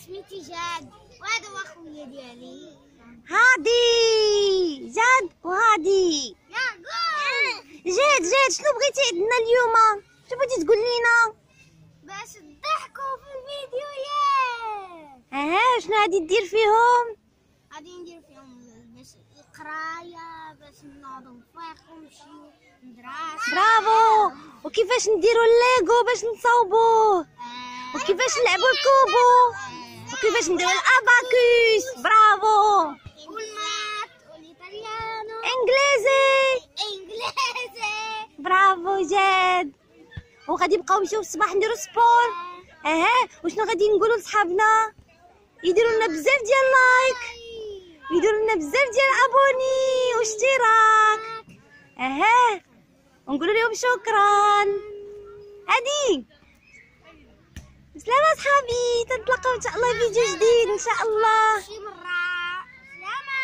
سميتي جاد وهذا هو خويا ديالي هادي جاد وهادي. جاد شنو بغيتي عندنا اليوم؟ شنو بغيتي تقول لينا؟ باش تضحكوا في الفيديو ياه. شنو غادي دير فيهم؟ غادي ندير فيهم باش القرايه، باش نوضوا نفيقوا نمشيو للمدرسه. برافو. وكيفاش نديروا الليغو باش نصاوبوه؟ وكيفاش نلعبوا الكوبو؟ وكيفاش نديروا الاباكوس؟ برافو. والمات والايطاليانو. انجليزي. برافو جاد. وغادي نبقاو نمشيو الصباح نديرو سبور. وشنو غادي نقولوا لصحابنا؟ يديروا لنا بزاف ديال لايك، يديروا لنا بزاف ديال ابوني واشتراك. ونقولوا لهم شكرا. هادي بسلامة صحابي، تنتلاقاو ان شاء الله فيديو جديد ان شاء الله.